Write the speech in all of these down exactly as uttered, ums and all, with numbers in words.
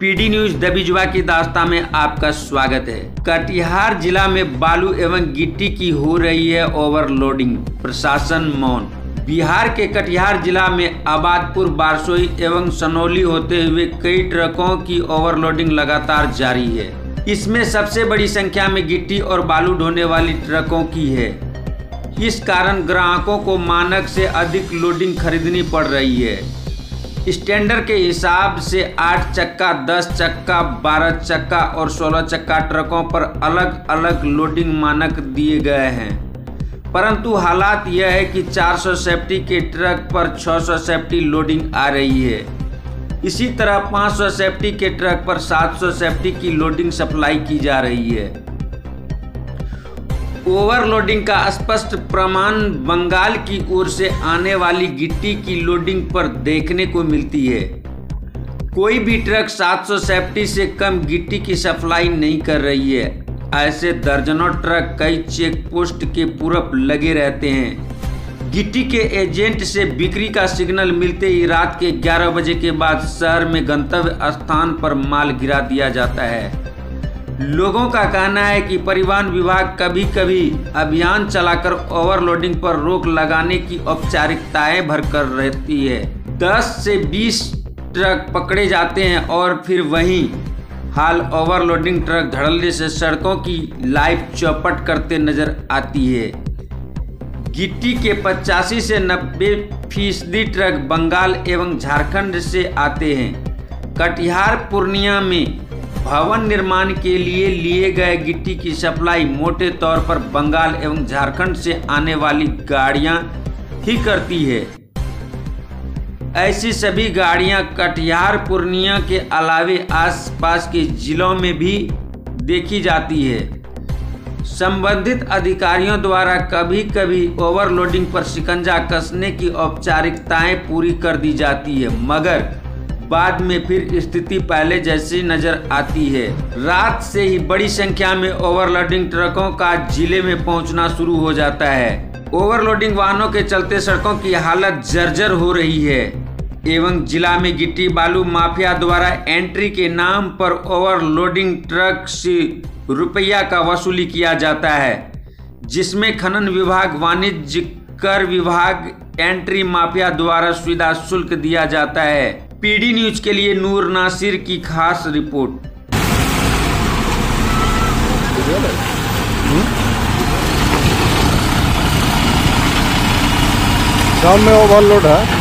PD news the बिजवा की दास्ता में आपका स्वागत है। कटिहार जिला में बालू एवं गिट्टी की हो रही है ओवरलोडिंग, प्रशासन मौन। बिहार के कटिहार जिला में आबादपुर, बारसोई एवं सनौली होते हुए कई ट्रकों की ओवरलोडिंग लगातार जारी है। इसमें सबसे बड़ी संख्या में गिट्टी और बालू ढोने वाली ट्रकों की है। इस कारण ग्राहकों को मानक से अधिक लोडिंग खरीदनी पड़ रही है। स्टैंडर्ड के हिसाब से आठ चक्का, दस चक्का, बारह चक्का और सोलह चक्का ट्रकों पर अलग अलग लोडिंग मानक दिए गए हैं, परंतु हालात यह है कि चार सौ सेफ्टी के ट्रक पर छह सौ सेफ्टी लोडिंग आ रही है। इसी तरह पाँच सौ सेफ्टी के ट्रक पर सात सौ सेफ्टी की लोडिंग सप्लाई की जा रही है। ओवरलोडिंग का स्पष्ट प्रमाण बंगाल की ओर से आने वाली गिट्टी की लोडिंग पर देखने को मिलती है। कोई भी ट्रक सात सौ सेफ्टी से कम गिट्टी की सप्लाई नहीं कर रही है। ऐसे दर्जनों ट्रक कई चेक पोस्ट के पूरब लगे रहते हैं। गिट्टी के एजेंट से बिक्री का सिग्नल मिलते ही रात के ग्यारह बजे के बाद शहर में गंतव्य स्थान पर माल गिरा दिया जाता है। लोगों का कहना है कि परिवहन विभाग कभी कभी अभियान चलाकर ओवरलोडिंग पर रोक लगाने की औपचारिकताएं भरकर रहती है। दस से बीस ट्रक पकड़े जाते हैं और फिर वहीं हाल ओवरलोडिंग ट्रक धड़ल्ले से सड़कों की लाइफ चौपट करते नजर आती है। गिट्टी के पचासी से नब्बे फीसदी ट्रक बंगाल एवं झारखंड से आते हैं। कटिहार, पूर्णिया में भवन निर्माण के लिए लिए गए गिट्टी की सप्लाई मोटे तौर पर बंगाल एवं झारखंड से आने वाली गाड़ियां ही करती है। ऐसी सभी गाड़ियां कटिहार, पूर्णिया के अलावे आसपास के जिलों में भी देखी जाती है। संबंधित अधिकारियों द्वारा कभी कभी ओवरलोडिंग पर शिकंजा कसने की औपचारिकताएं पूरी कर दी जाती है, मगर बाद में फिर स्थिति पहले जैसी नजर आती है। रात से ही बड़ी संख्या में ओवरलोडिंग ट्रकों का जिले में पहुंचना शुरू हो जाता है। ओवरलोडिंग वाहनों के चलते सड़कों की हालत जर्जर हो रही है एवं जिला में गिट्टी बालू माफिया द्वारा एंट्री के नाम पर ओवरलोडिंग ट्रक से रुपया का वसूली किया जाता है, जिसमें खनन विभाग, वाणिज्य कर विभाग, एंट्री माफिया द्वारा सुविधा शुल्क दिया जाता है। पीडी न्यूज के लिए नूर नासिर की खास रिपोर्ट। शाम में ओवरलोड है।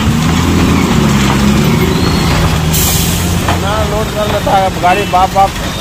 लोड कर लेता है गाड़ी, बाप बाप